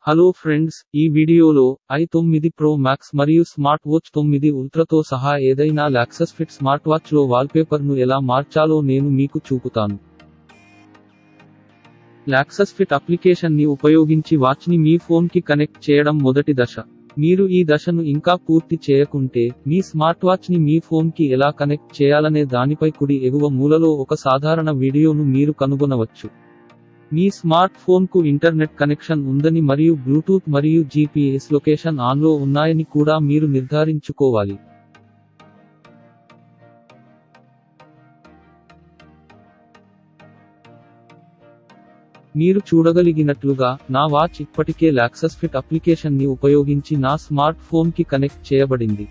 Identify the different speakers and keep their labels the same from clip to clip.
Speaker 1: Hello friends, ఈ వీడియోలో i9 pro max మరియు స్మార్ట్ వాచ్ 9 ఉల్ట్రాతో సహా ఏదైనా లాక్సస్ ఫిట్ స్మార్ట్ వాచ్లో వాల్పేపర్ను ఎలా మార్చాలో నేను మీకు చూపుతాను. లాక్సస్ ఫిట్ అప్లికేషన్ని ఉపయోగించి వాచ్ని మీ ఫోన్కి కనెక్ట్ చేయడం మొదటి దశ. మీరు ఈ దశను ఇంకా పూర్తి చేయకుంటే, మీ స్మార్ట్ వాచ్ని మీ ఫోన్కి ఎలా కనెక్ట్ చేయాలనే దానిపై కుడి ఎగువ మూలలో ఒక సాధారణ వీడియోను మీరు కనుగొనవచ్చు. మీ స్మార్ట్ ఫోన్కు ఇంటర్నెట్ కనెక్షన్ ఉందని మరియు బ్లూటూత్ మరియు జీపీఎస్ లొకేషన్ ఆన్లో ఉన్నాయని కూడా మీరు నిర్ధారించుకోవాలి. మీరు చూడగలిగినట్లుగా, నా వాచ్ ఇప్పటికే లాక్సస్ ఫిట్ అప్లికేషన్ని ఉపయోగించి నా స్మార్ట్ ఫోన్కి కనెక్ట్ చేయబడింది.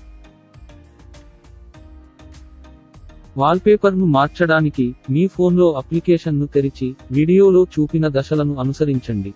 Speaker 1: వాల్పేపర్ను మార్చడానికి, మీ ఫోన్లో అప్లికేషన్ను తెరిచి, వీడియోలో చూపిన దశలను అనుసరించండి.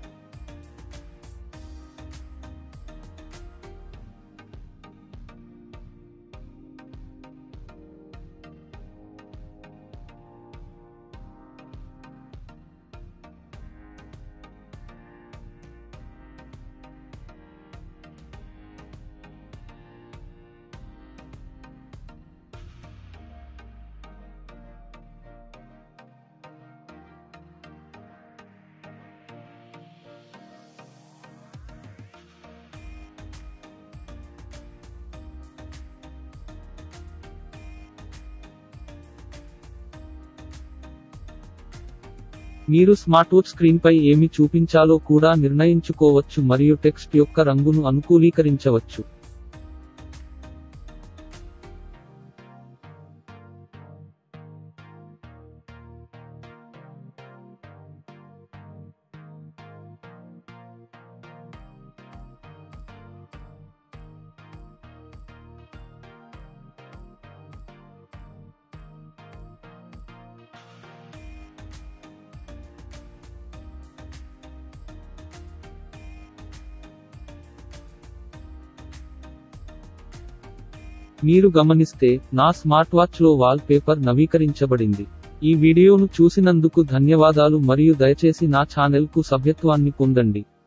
Speaker 1: మీరు స్మార్ట్వాచ్ స్క్రీన్పై ఏమి చూపించాలో కూడా నిర్ణయించుకోవచ్చు మరియు టెక్స్ట్ యొక్క రంగును అనుకూలీకరించవచ్చు. మీరు గమనిస్తే, నా స్మార్ట్ వాచ్లో వాల్ పేపర్ నవీకరించబడింది. ఈ వీడియోను చూసినందుకు ధన్యవాదాలు మరియు దయచేసి నా ఛానెల్కు సభ్యత్వాన్ని పొందండి.